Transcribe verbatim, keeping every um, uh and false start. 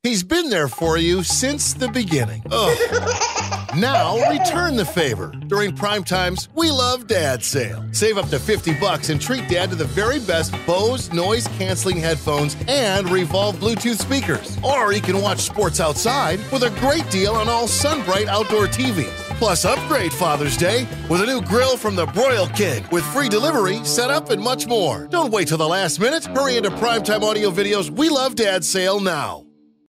He's been there for you since the beginning. Ugh. Now, return the favor. During Prime Time's We Love Dad sale. Save up to fifty bucks and treat Dad to the very best Bose noise-canceling headphones and Revolve Bluetooth speakers. Or he can watch sports outside with a great deal on all Sunbright outdoor T Vs. Plus, upgrade Father's Day with a new grill from the Broil King with free delivery, setup, and much more. Don't wait till the last minute. Hurry into Primetime Audio Video's We Love Dad sale now.